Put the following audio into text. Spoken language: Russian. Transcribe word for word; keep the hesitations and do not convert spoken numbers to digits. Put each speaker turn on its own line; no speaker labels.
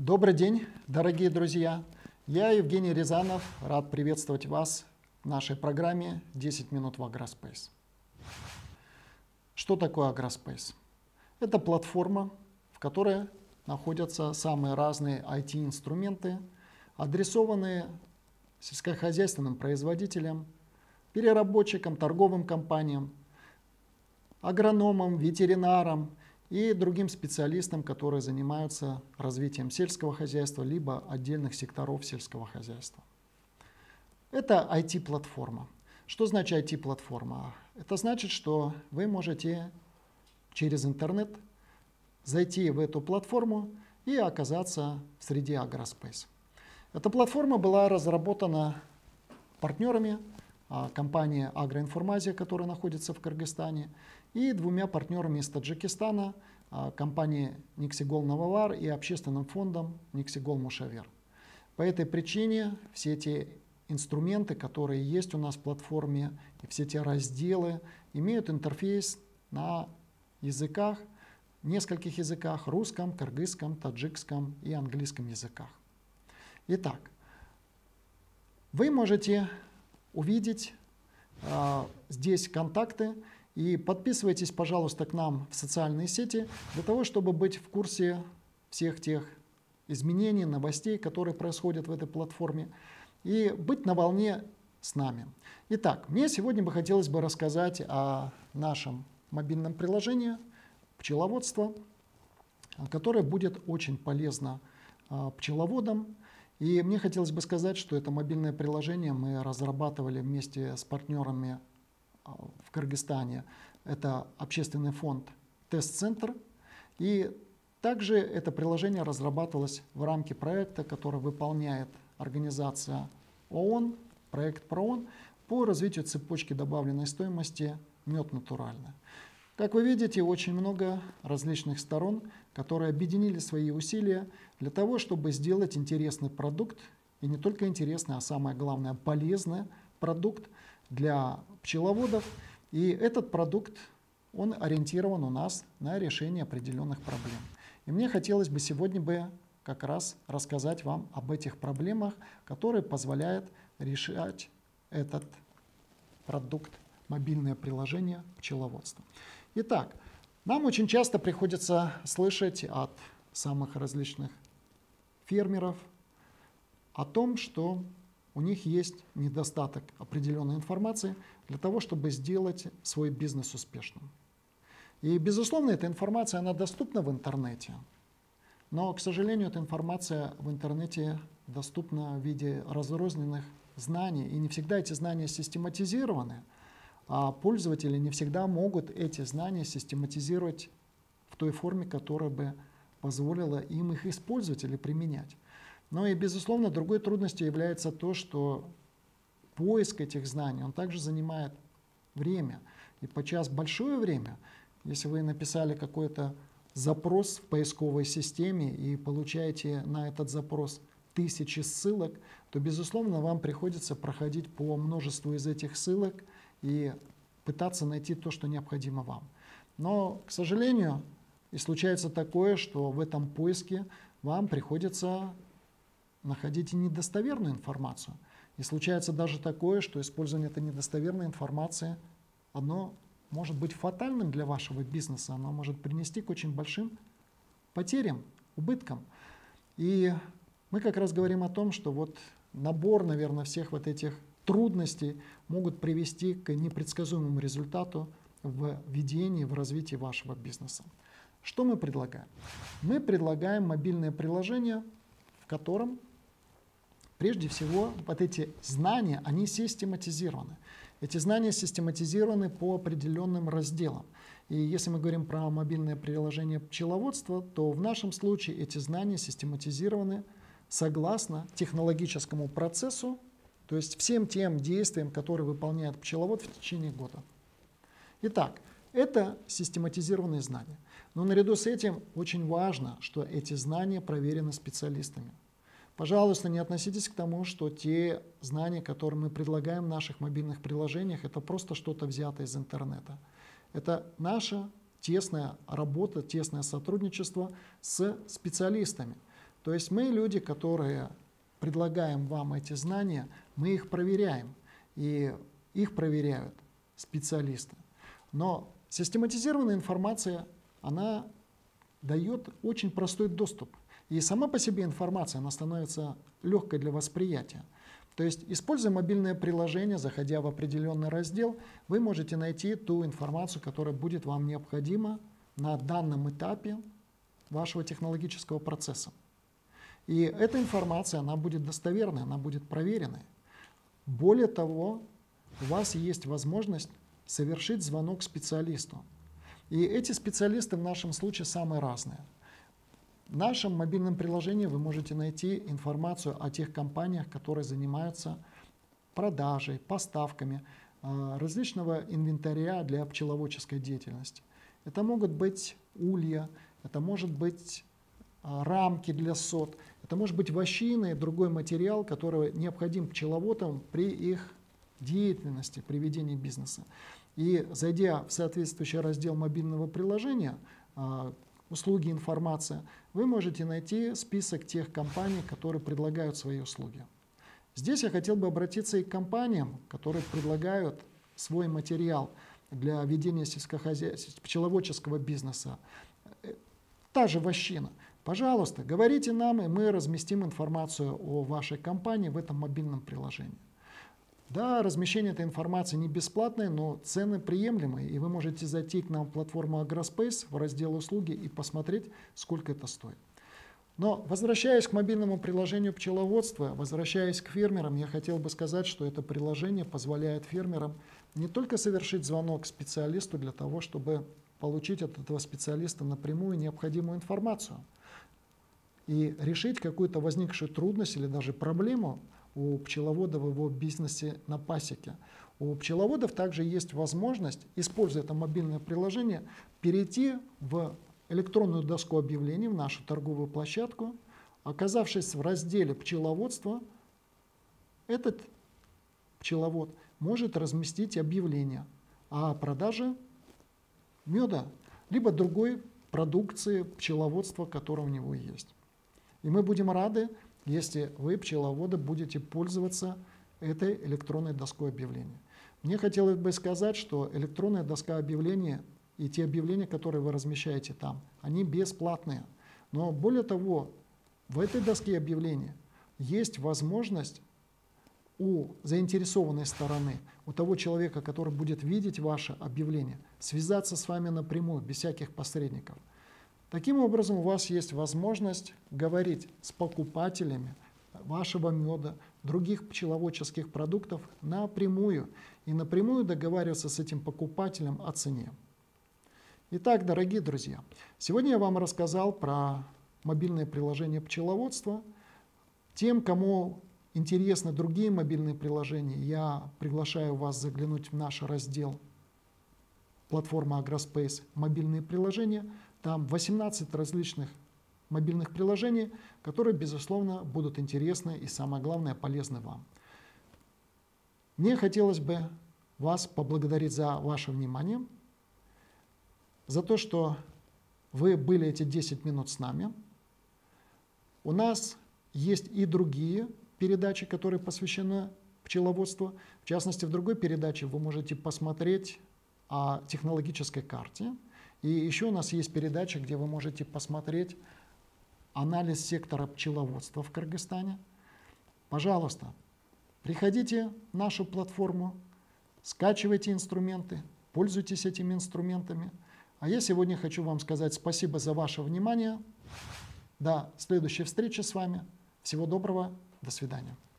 Добрый день, дорогие друзья! Я Евгений Рязанов, рад приветствовать вас в нашей программе десять минут в Agrospace. Что такое Agrospace? Это платформа, в которой находятся самые разные ай ти-инструменты, адресованные сельскохозяйственным производителям, переработчикам, торговым компаниям, агрономам, ветеринарам и другим специалистам, которые занимаются развитием сельского хозяйства либо отдельных секторов сельского хозяйства. Это ай ти-платформа. Что значит ай ти-платформа? Это значит, что вы можете через интернет зайти в эту платформу и оказаться в среде Agrospace. Эта платформа была разработана партнерами компании «Агроинформазия», которая находится в Кыргызстане, и двумя партнерами из Таджикистана, компанией «Нексигол Нововар» и общественным фондом «Нексигол Мушавер». По этой причине все эти инструменты, которые есть у нас в платформе, и все эти разделы имеют интерфейс на языках, нескольких языках: русском, кыргызском, таджикском и английском языках. Итак, вы можете увидеть э, здесь контакты, и подписывайтесь, пожалуйста, к нам в социальные сети для того, чтобы быть в курсе всех тех изменений, новостей, которые происходят в этой платформе, и быть на волне с нами. Итак, мне сегодня бы хотелось бы рассказать о нашем мобильном приложении пчеловодства, которое будет очень полезно э, пчеловодам. И мне хотелось бы сказать, что это мобильное приложение мы разрабатывали вместе с партнерами в Кыргызстане. Это общественный фонд «Тест-центр». И также это приложение разрабатывалось в рамке проекта, который выполняет организация ООН, проект ПРООН по развитию цепочки добавленной стоимости «Мед натуральный». Как вы видите, очень много различных сторон, которые объединили свои усилия для того, чтобы сделать интересный продукт, и не только интересный, а самое главное, полезный продукт для пчеловодов. И этот продукт, он ориентирован у нас на решение определенных проблем. И мне хотелось бы сегодня бы как раз рассказать вам об этих проблемах, которые позволяют решать этот продукт, мобильное приложение пчеловодства. Итак, нам очень часто приходится слышать от самых различных фермеров о том, что у них есть недостаток определенной информации для того, чтобы сделать свой бизнес успешным. И, безусловно, эта информация, она доступна в интернете. Но, к сожалению, эта информация в интернете доступна в виде разрозненных знаний. И не всегда эти знания систематизированы. А пользователи не всегда могут эти знания систематизировать в той форме, которая бы позволила им их использовать или применять. Но и, безусловно, другой трудностью является то, что поиск этих знаний, он также занимает время. И подчас большое время, если вы написали какой-то запрос в поисковой системе и получаете на этот запрос тысячи ссылок, то, безусловно, вам приходится проходить по множеству из этих ссылок и пытаться найти то, что необходимо вам. Но, к сожалению, и случается такое, что в этом поиске вам приходится находить и недостоверную информацию. И случается даже такое, что использование этой недостоверной информации, оно может быть фатальным для вашего бизнеса, оно может принести к очень большим потерям, убыткам. И мы как раз говорим о том, что вот набор, наверное, всех вот этих трудностей могут привести к непредсказуемому результату в ведении, в развитии вашего бизнеса. Что мы предлагаем? Мы предлагаем мобильное приложение, в котором прежде всего вот эти знания, они систематизированы. Эти знания систематизированы по определенным разделам. И если мы говорим про мобильное приложение пчеловодства, то в нашем случае эти знания систематизированы согласно технологическому процессу, то есть всем тем действиям, которые выполняет пчеловод в течение года. Итак, это систематизированные знания. Но наряду с этим очень важно, что эти знания проверены специалистами. Пожалуйста, не относитесь к тому, что те знания, которые мы предлагаем в наших мобильных приложениях, это просто что-то взято из интернета. Это наша тесная работа, тесное сотрудничество с специалистами. То есть мы люди, которые предлагаем вам эти знания, мы их проверяем, и их проверяют специалисты. Но систематизированная информация, она дает очень простой доступ. И сама по себе информация, она становится легкой для восприятия. То есть, используя мобильное приложение, заходя в определенный раздел, вы можете найти ту информацию, которая будет вам необходима на данном этапе вашего технологического процесса. И эта информация, она будет достоверной, она будет проверенной. Более того, у вас есть возможность совершить звонок специалисту. И эти специалисты в нашем случае самые разные. В нашем мобильном приложении вы можете найти информацию о тех компаниях, которые занимаются продажей, поставками э, различного инвентаря для пчеловодческой деятельности. Это могут быть улья, это может быть э, рамки для сот, это может быть вощина и другой материал, который необходим пчеловодам при их деятельности, при ведении бизнеса. И зайдя в соответствующий раздел мобильного приложения, э, услуги, информация, вы можете найти список тех компаний, которые предлагают свои услуги. Здесь я хотел бы обратиться и к компаниям, которые предлагают свой материал для ведения сельскохозяйственного, пчеловодческого бизнеса. Та же вощина. Пожалуйста, говорите нам, и мы разместим информацию о вашей компании в этом мобильном приложении. Да, размещение этой информации не бесплатное, но цены приемлемые, и вы можете зайти к нам в платформу Agrospace в раздел «Услуги» и посмотреть, сколько это стоит. Но возвращаясь к мобильному приложению пчеловодства, возвращаясь к фермерам, я хотел бы сказать, что это приложение позволяет фермерам не только совершить звонок специалисту для того, чтобы получить от этого специалиста напрямую необходимую информацию и решить какую-то возникшую трудность или даже проблему у пчеловода в его бизнесе на пасеке. У пчеловодов также есть возможность, используя это мобильное приложение, перейти в электронную доску объявлений, в нашу торговую площадку. Оказавшись в разделе пчеловодства, этот пчеловод может разместить объявление о продаже меда, либо другой продукции пчеловодства, которая у него есть. И мы будем рады, если вы, пчеловоды, будете пользоваться этой электронной доской объявлений. Мне хотелось бы сказать, что электронная доска объявлений и те объявления, которые вы размещаете там, они бесплатные. Но более того, в этой доске объявлений есть возможность у заинтересованной стороны, у того человека, который будет видеть ваше объявление, связаться с вами напрямую, без всяких посредников. Таким образом, у вас есть возможность говорить с покупателями вашего меда, других пчеловодческих продуктов напрямую и напрямую договариваться с этим покупателем о цене. Итак, дорогие друзья, сегодня я вам рассказал про мобильное приложение пчеловодства. Тем, кому интересны другие мобильные приложения, я приглашаю вас заглянуть в наш раздел платформа Agrospace «Мобильные приложения». Там восемнадцать различных мобильных приложений, которые, безусловно, будут интересны и, самое главное, полезны вам. Мне хотелось бы вас поблагодарить за ваше внимание, за то, что вы были эти десять минут с нами. У нас есть и другие передачи, которые посвящены пчеловодству. В частности, в другой передаче вы можете посмотреть о технологической карте. И еще у нас есть передача, где вы можете посмотреть анализ сектора пчеловодства в Кыргызстане. Пожалуйста, приходите в нашу платформу, скачивайте инструменты, пользуйтесь этими инструментами. А я сегодня хочу вам сказать спасибо за ваше внимание. До следующей встречи с вами. Всего доброго. До свидания.